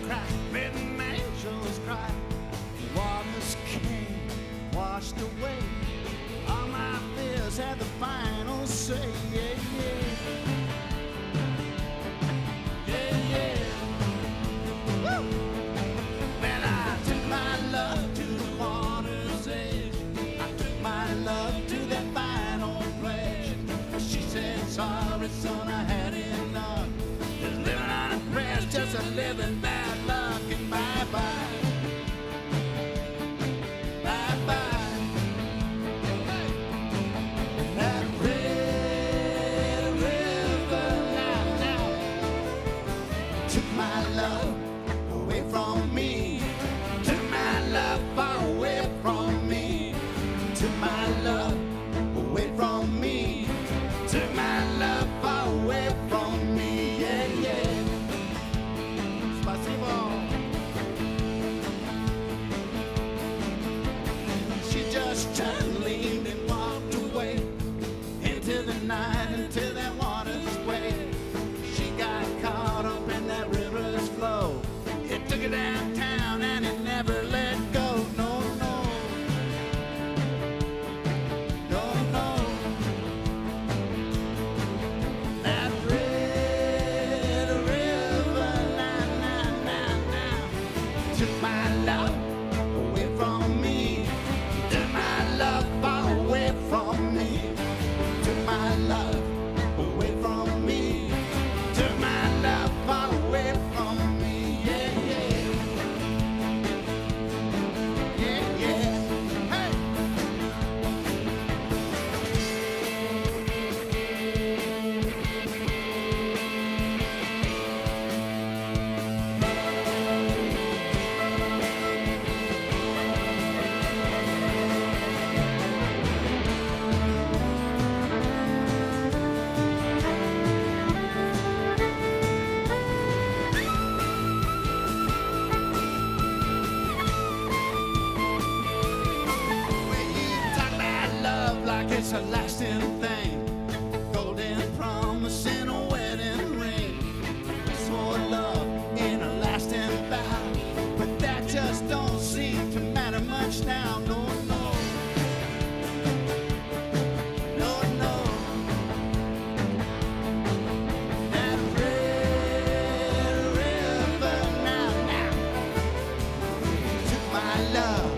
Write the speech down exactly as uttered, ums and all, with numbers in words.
cry, made angels cry. Waters came, washed away. All my fears had the final say. Yeah, yeah. Yeah, yeah. Woo! Well, I took my love to the water's edge. I took my love to that final pledge. She said, sorry, son, I had enough. Just living on a prayer, just a living bad luck, and bye-bye. Took my love away from me. Took my love far away from me. Took my love away from me. Took my love far away from me. Yeah, yeah. Spasibo. She just turned, leaned, and walked away into the night, into that water's way. She got caught up in that river's flow. It took her downtown and it never let go. No, no. No, no. That red river, now, now, now, now, took my love away from me. Took my love far away from me. Took my love away from me. Took my love far away from me. Yeah, yeah. Yeah, yeah. Hey. Like it's a lasting thing, golden promise and a wedding ring. Swore love in a lasting vow, but that just don't seem to matter much now. No, no, no, no. That red river now, now, took my love